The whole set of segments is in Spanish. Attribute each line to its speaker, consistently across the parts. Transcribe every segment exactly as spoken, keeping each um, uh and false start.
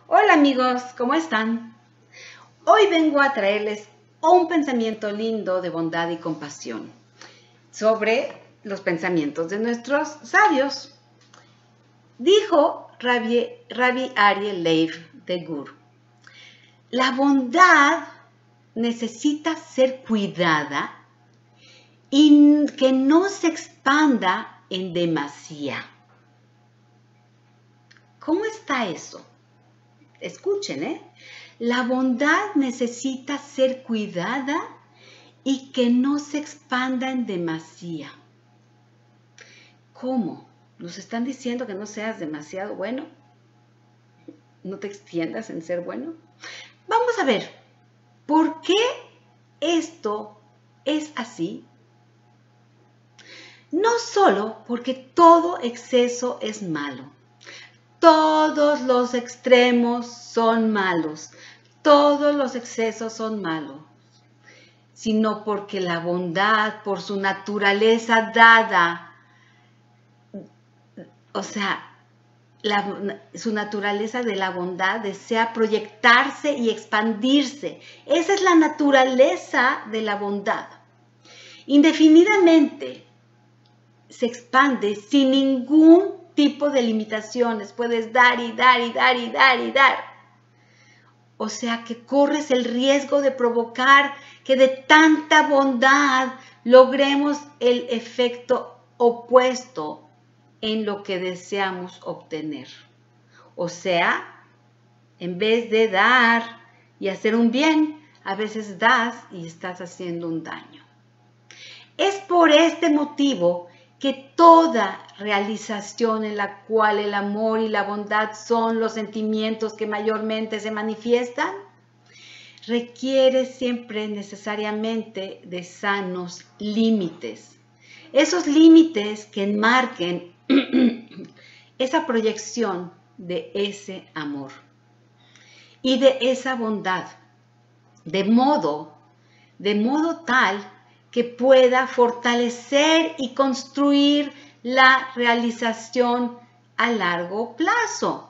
Speaker 1: Hola amigos, ¿cómo están? Hoy vengo a traerles un pensamiento lindo de bondad y compasión sobre los pensamientos de nuestros sabios. Dijo Rabbi, Rabbi Aryeh Leib de Gur, la bondad necesita ser cuidada y que no se expanda en demasía. ¿Cómo está eso? Escuchen, ¿eh? La bondad necesita ser cuidada y que no se expanda en demasía. ¿Cómo? ¿Nos están diciendo que no seas demasiado bueno? ¿No te extiendas en ser bueno? Vamos a ver, ¿por qué esto es así? No solo porque todo exceso es malo. Todos los extremos son malos. Todos los excesos son malos. Sino porque la bondad, por su naturaleza dada, o sea, la, su naturaleza de la bondad desea proyectarse y expandirse. Esa es la naturaleza de la bondad. Indefinidamente se expande sin ningún tipo de limitaciones. Puedes dar y dar y dar y dar y dar. O sea que corres el riesgo de provocar que de tanta bondad logremos el efecto opuesto en lo que deseamos obtener. O sea, en vez de dar y hacer un bien, a veces das y estás haciendo un daño. Es por este motivo que toda realización en la cual el amor y la bondad son los sentimientos que mayormente se manifiestan, requiere siempre necesariamente de sanos límites. Esos límites que enmarquen esa proyección de ese amor y de esa bondad, de modo, de modo tal que pueda fortalecer y construir la realización a largo plazo,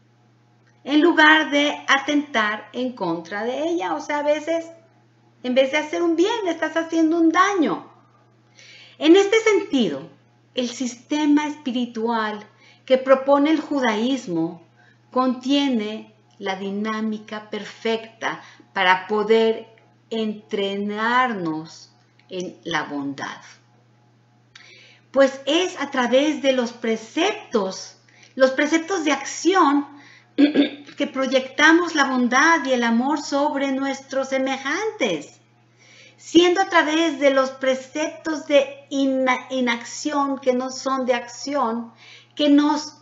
Speaker 1: en lugar de atentar en contra de ella. O sea, a veces, en vez de hacer un bien, le estás haciendo un daño. En este sentido, el sistema espiritual que propone el judaísmo contiene la dinámica perfecta para poder entrenarnos en la bondad. Pues es a través de los preceptos, los preceptos de acción, que proyectamos la bondad y el amor sobre nuestros semejantes, siendo a través de los preceptos de inacción, que no son de acción, que nos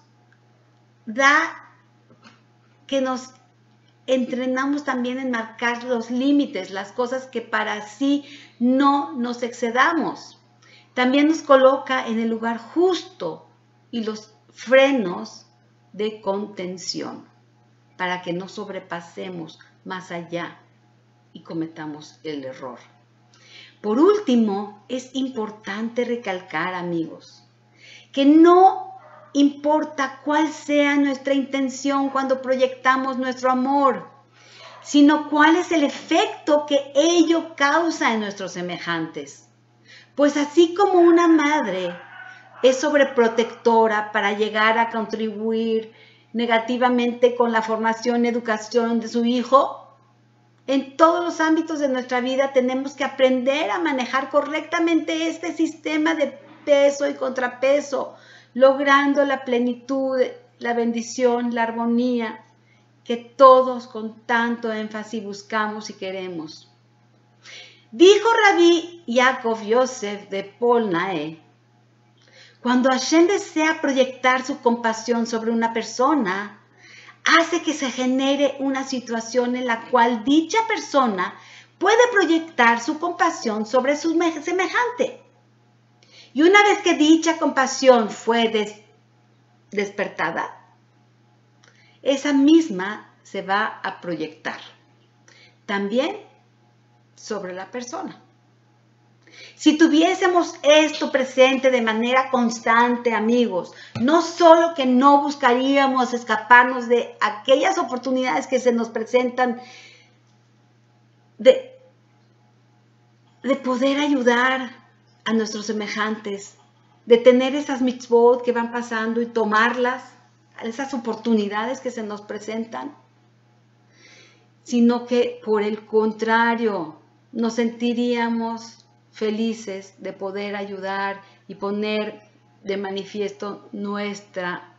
Speaker 1: da, que nos entrenamos también en marcar los límites, las cosas que para sí no nos excedamos. También nos coloca en el lugar justo y los frenos de contención para que no sobrepasemos más allá y cometamos el error. Por último, es importante recalcar, amigos, que no importa cuál sea nuestra intención cuando proyectamos nuestro amor, sino cuál es el efecto que ello causa en nuestros semejantes. Pues así como una madre es sobreprotectora para llegar a contribuir negativamente con la formación y educación de su hijo, en todos los ámbitos de nuestra vida tenemos que aprender a manejar correctamente este sistema de peso y contrapeso, logrando la plenitud, la bendición, la armonía que todos con tanto énfasis buscamos y queremos. Dijo Rabbi Yaakov Yosef de Polnae, cuando Hashem desea proyectar su compasión sobre una persona, hace que se genere una situación en la cual dicha persona puede proyectar su compasión sobre su semejante. Y una vez que dicha compasión fue des despertada, esa misma se va a proyectar también sobre la persona. Si tuviésemos esto presente de manera constante, amigos, no solo que no buscaríamos escaparnos de aquellas oportunidades que se nos presentan de, de poder ayudar a nuestros semejantes, de tener esas mitzvot que van pasando y tomarlas, esas oportunidades que se nos presentan, sino que por el contrario, nos sentiríamos felices de poder ayudar y poner de manifiesto nuestra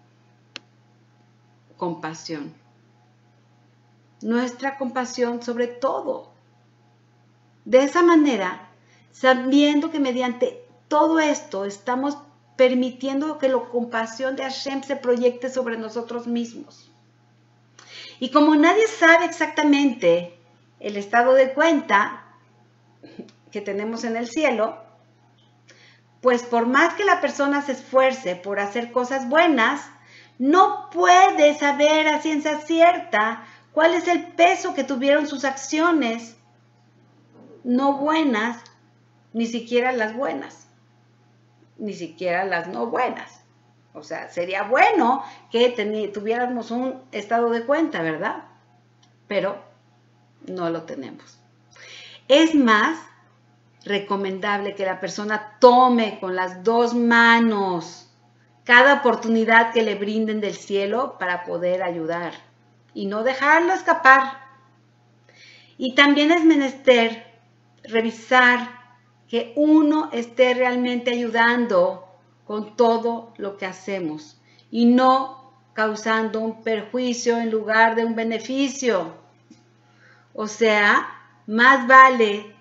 Speaker 1: compasión. Nuestra compasión sobre todo. De esa manera, sabiendo que mediante todo esto estamos permitiendo que la compasión de Hashem se proyecte sobre nosotros mismos. Y como nadie sabe exactamente el estado de cuenta que tenemos en el cielo, pues por más que la persona se esfuerce por hacer cosas buenas, no puede saber a ciencia cierta cuál es el peso que tuvieron sus acciones no buenas, ni siquiera las buenas, ni siquiera las no buenas. O sea, sería bueno que tuviéramos un estado de cuenta, ¿verdad? Pero no lo tenemos. Es más recomendable que la persona tome con las dos manos cada oportunidad que le brinden del cielo para poder ayudar y no dejarlo escapar. Y también es menester revisar que uno esté realmente ayudando con todo lo que hacemos y no causando un perjuicio en lugar de un beneficio. O sea, más vale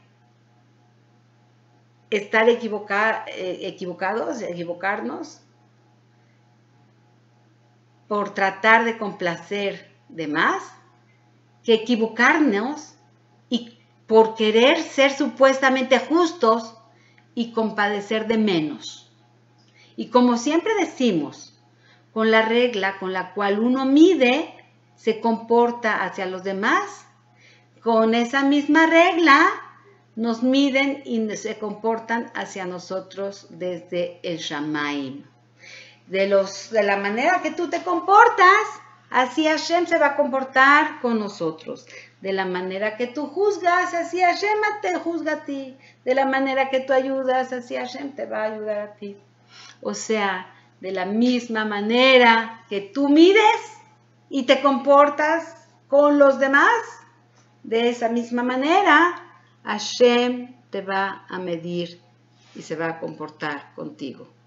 Speaker 1: estar equivoca, eh, equivocados, equivocarnos, por tratar de complacer de más, que equivocarnos y por querer ser supuestamente justos y compadecer de menos. Y como siempre decimos, con la regla con la cual uno mide, se comporta hacia los demás, con esa misma regla nos miden y se comportan hacia nosotros desde el Shamaim. De, los, de la manera que tú te comportas, así Hashem se va a comportar con nosotros. De la manera que tú juzgas, así Hashem te juzga a ti. De la manera que tú ayudas, así Hashem te va a ayudar a ti. O sea, de la misma manera que tú mides y te comportas con los demás, de esa misma manera, Hashem te va a medir y se va a comportar contigo.